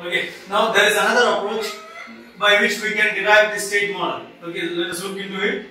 Okay, now there is another approach by which we can derive the state model. Okay, let us look into it.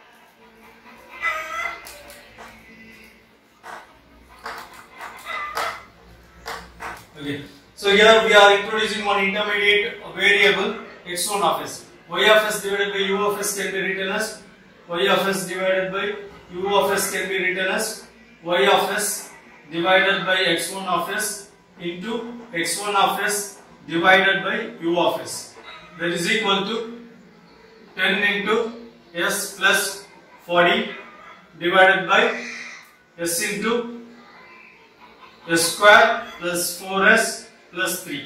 Okay, so here we are introducing one intermediate variable x1 of s. Y of s divided by u of s can be written as y of s divided by u of s can be written as y of s divided by x1 of s into x1 of s divided by u of s. That is equal to 10 into s plus 40 divided by s into s square plus 4s plus 3.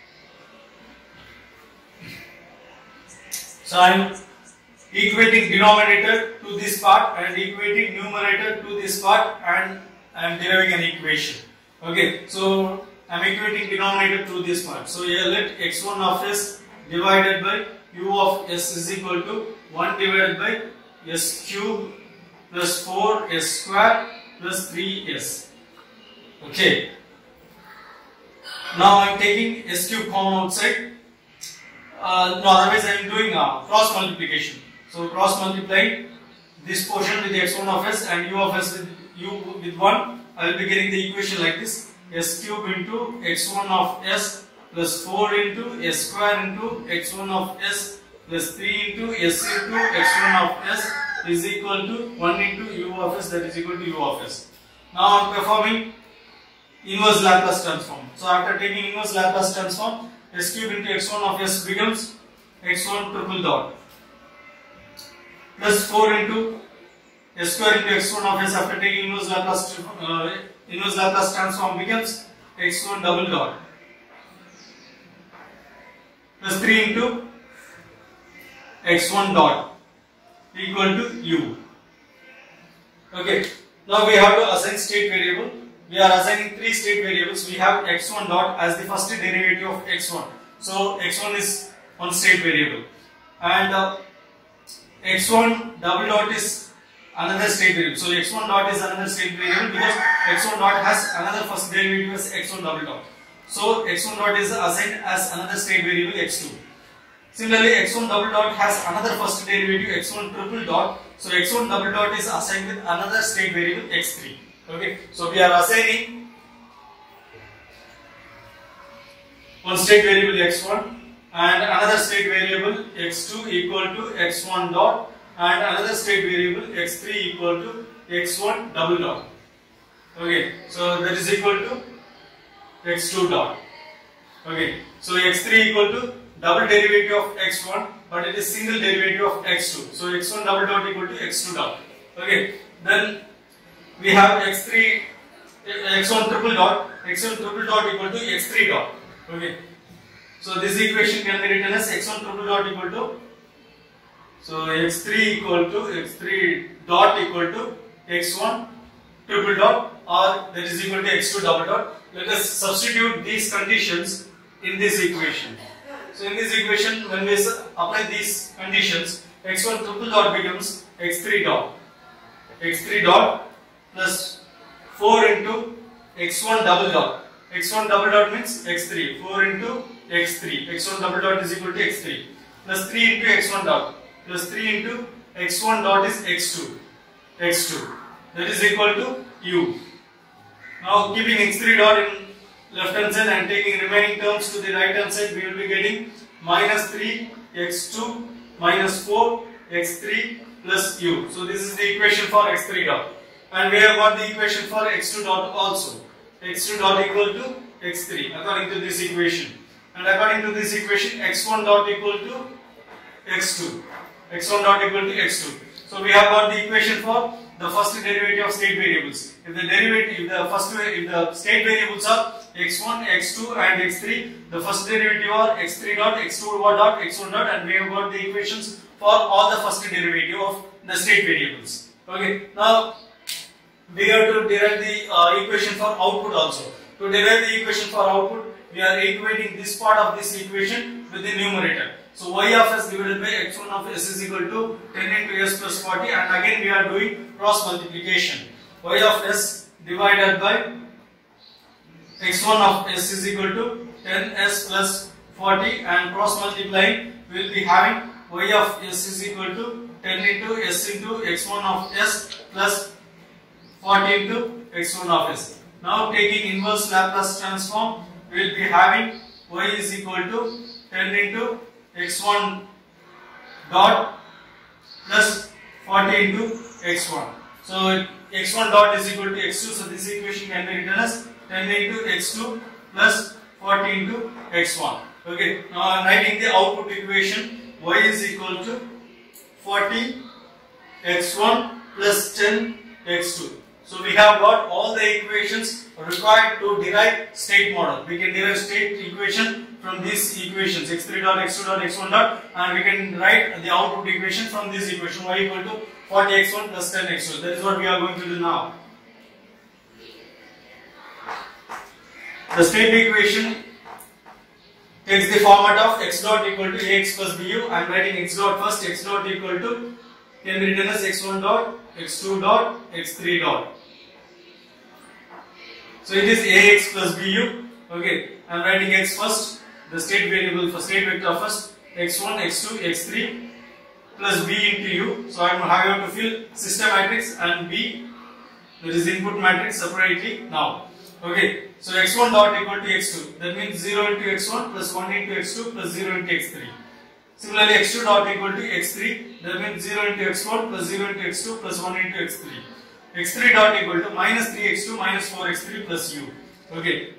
So I am equating denominator to this part and equating numerator to this part, and I am deriving an equation. Okay, so I am equating denominator to this part. So here let x1 of s divided by u of s is equal to 1 divided by s cube plus 4 s square plus 3s. Okay. Now I am taking s cube common outside. No, otherwise I am doing cross multiplication. So cross multiplying this portion with x1 of s and u of s with u with 1. I will be getting the equation like this: s cube into x1 of s plus 4 into s square into x1 of s plus 3 into s into x1 of s is equal to 1 into u of s, that is equal to u of s. Now I am performing inverse Laplace transform. So after taking inverse Laplace transform, s cube into x1 of s becomes x1 triple dot plus 4 into s square into x1 of s after taking inverse Laplace transform becomes x1 double dot plus 3 into x1 dot equal to u. Okay, now we have to assign state variable. We are assigning 3 state variables. We have x1 dot as the first derivative of x1. So x1 is one state variable, and x1 double dot is another state variable. So x1 dot is another state variable because x1 dot has another first derivative as x1 double dot. So x1 dot is assigned as another state variable x2. Similarly, x1 double dot has another first derivative x1 triple dot. So x1 double dot is assigned with another state variable x3. Okay, so we are assigning one state variable x1 and another state variable x2 equal to x1 dot, and another state variable x3 equal to x1 double dot. Okay, so that is equal to x2 dot. Okay, so x3 equal to double derivative of x1, but it is single derivative of x2. So x1 double dot equal to x2 dot. Okay, then we have x3 x1 triple dot equal to x3 dot. Okay, so this equation can be written as x1 triple dot equal to, so x3 dot equal to x1 triple dot, or that is equal to x2 double dot. Let us substitute these conditions in this equation. So in this equation, when we apply these conditions, x1 triple dot becomes x3 dot plus 4 into x1 double dot. x1 double dot means x3. 4 into x3. x1 double dot is equal to x3 plus 3 into x1 dot plus 3 into x1 dot is x2. That is equal to u. Now keeping x3 dot in left hand side and taking remaining terms to the right hand side, we will be getting minus 3 x2 minus 4 x3 plus u. So this is the equation for x3 dot, and we have got the equation for x2 dot also. x2 dot equal to x3 according to this equation, and according to this equation x1 dot equal to x2. x1 dot equal to x2. So we have got the equation for the first derivative of state variables. If the state variables are x1, x2 and x3, the first derivative are x3 dot, x2 dot, x1 dot, and we have got the equations for all the first derivative of the state variables. Okay, now we have to derive the equation for output also. To derive the equation for output, we are equating this part of this equation with the numerator. So y of s divided by x1 of s is equal to 10 into s plus 40, and again we are doing cross multiplication. Y of s divided by x1 of s is equal to 10s plus 40, and cross multiplying we will be having y of s is equal to 10 into s into x1 of s plus 40 into x1 of s. Now taking inverse Laplace transform, we will be having y is equal to 10 into x1 dot plus 40 into x1. So x1 dot is equal to x2, so this equation can be written as 10 into x2 plus 40 into x1. Okay, now I am writing the output equation. Y is equal to 40 x1 plus 10 x2. So we have got all the equations required to derive state model. We can derive state equation from these equations x3 dot x2 dot x1 dot, and we can write the output equation from this equation y equal to 40 x1 plus 10 x2. That is what we are going to do now. The state equation takes the format of x dot equal to ax plus bu. I am writing x dot first. X dot equal to can be written as x1 dot, x2 dot, x3 dot. So it is ax plus bu. Okay, I am writing x first, the state variable for state vector first, x1, x2, x3 plus b into u. So I am having to fill system matrix and b, that is input matrix, separately now. Okay, so x1 dot equal to x2, that means 0 into x1 plus 1 into x2 plus 0 into x3. Similarly, x2 dot equal to x3, that means 0 into x1 plus 0 into x2 plus 1 into x3. x3 dot equal to minus 3x2 minus 4x3 plus u. Okay,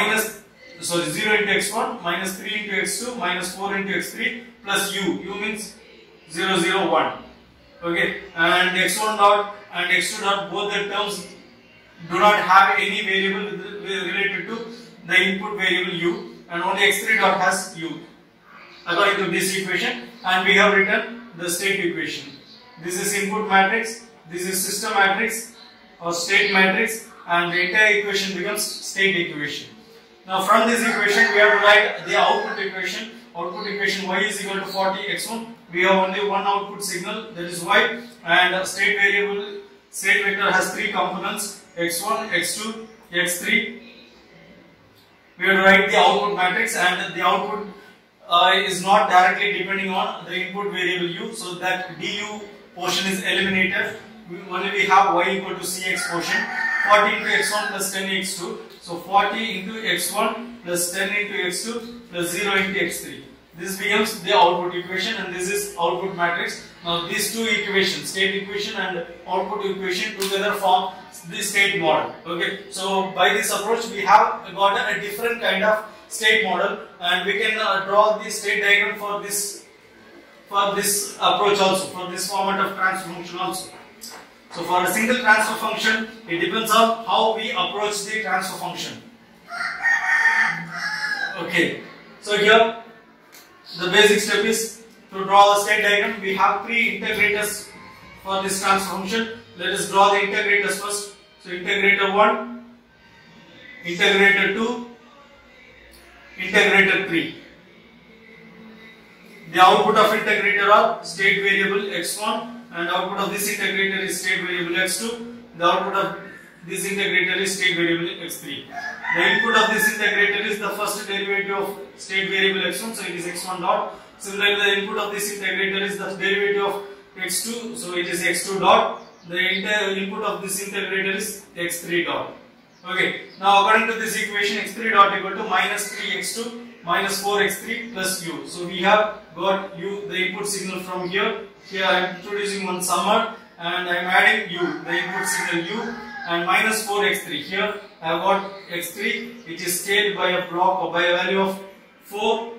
0 into x1 minus 3 into x2 minus 4 into x3 plus u. U means 0, 0, 1. Okay, and x1 dot and x2 dot, both the terms do not have any variable related to the input variable u, and only x3 dot has u according to this equation, and we have written the state equation. This is input matrix, this is system matrix or state matrix, and the entire equation becomes state equation. Now from this equation we have to write the output equation. Output equation y is equal to 40 x1. We have only one output signal, that is y, and state variable, state vector has three components, x1, x2, x3. We have to write the output matrix, and the output is not directly depending on the input variable u, so that du portion is eliminated. Only we have y equal to cx portion, 40 into x1 plus 10 x2. So 40 into x1 plus 10 into x2 plus 0 into x3. This becomes the output equation, and this is output matrix. Now these two equations, state equation and output equation, together form the state model. Okay, so by this approach we have got a different kind of state model, and we can draw the state diagram for this approach also, for this format of transfer function also. So for a single transfer function, it depends on how we approach the transfer function. Okay, so here the basic step is to draw the state diagram. We have three integrators for this transfer function. Let us draw the integrators first. So integrator 1, integrator 2, integrator 3. The output of integrator are state variable x1, and output of this integrator is state variable x2. The output of this integrator is state variable x3. The input of this integrator is the first derivative of state variable x1, so it is x1 dot. Similarly, the input of this integrator is the derivative of x2, so it is x2 dot. The input of this integrator is x3 dot. Okay, now according to this equation, x3 dot equal to minus 3x2 minus 4x3 plus u. So we have got u, the input signal from here. Here I am introducing one summer, and I am adding u, the input signal u, and minus 4x3. Here I have got x3, which is scaled by a block or by a value of 4,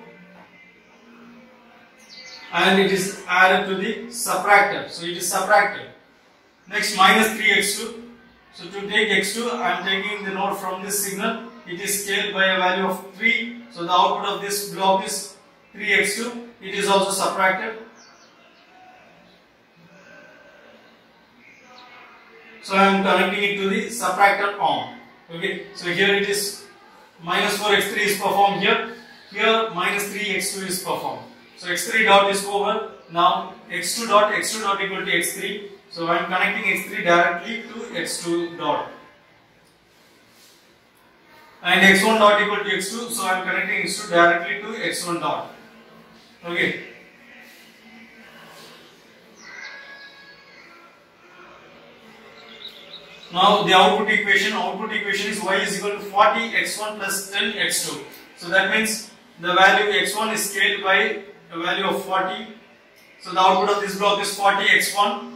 and it is added to the subtractor. So it is subtracted. Next, minus 3x2. So to take x2, I am taking the node from this signal. It is scaled by a value of 3. So the output of this block is 3x2. It is also subtracted. So I am connecting it to the subtractor arm. Okay. So here it is minus 4x3 is performed here. Here minus 3x2 is performed. So x3 dot is over. Now x2 dot equal to x3. So I am connecting x3 directly to x2 dot. and x1 dot equal to x2, so I am connecting x2 directly to x1 dot. Okay. Now the output equation is y is equal to 40 x1 plus 10 x2. So that means the value x1 is scaled by a value of 40. So the output of this block is 40 x1.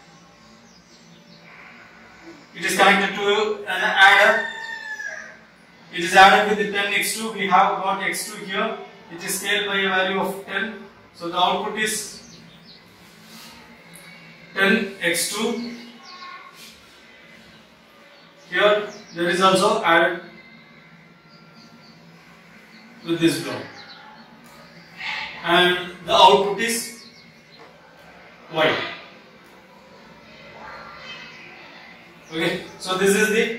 It is connected to an adder. It is added with the 10 x2. We have got x2 here. It is scaled by a value of 10. So the output is 10 x2. Here there is also added with this block, and the output is y. Okay, so this is the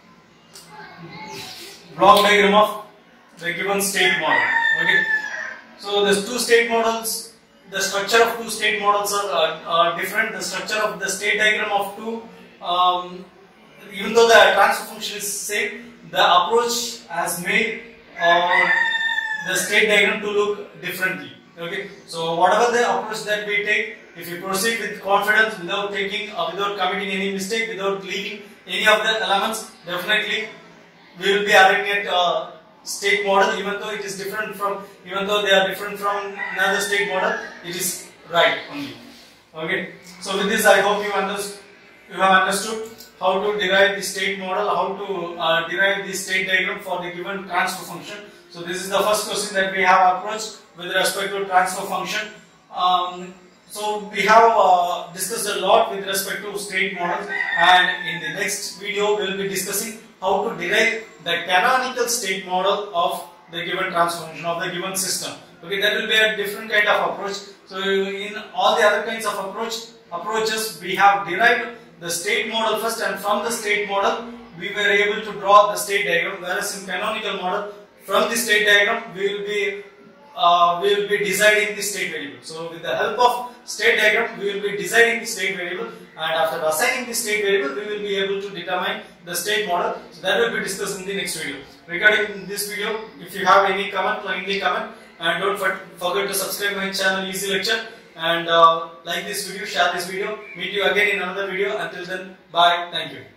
block diagram of the given state model. Okay, so the two state models, the structure of two state models are different. The structure of the state diagram of two, even though the transfer function is same, the approach has made the state diagram to look differently. Okay, so whatever the approach that we take, if we proceed with confidence, without committing any mistake, without leaving any of the elements, definitely we will be arriving at a state model. Even though they are different from another state model, it is right only. Okay, so with this I hope you have understood how to derive the state model, how to derive the state diagram for the given transfer function. So this is the first question that we have approached with respect to transfer function. So we have discussed a lot with respect to state models, and in the next video we will be discussing how to derive the canonical state model of the given transfer function of the given system. Okay, that will be a different kind of approach. So in all the other kinds of approaches we have derived the state model first, and from the state model we were able to draw the state diagram, whereas in canonical model, from the state diagram we will be deciding the state variable. So with the help of state diagram we will be deciding the state variable, and after assigning the state variable we will be able to determine the state model. So that will be discussed in the next video. Regarding this video, if you have any comment, kindly comment, and don't forget to subscribe my channel Easy Lecture, and like this video, share this video. Meet you again in another video. Until then, bye. Thank you.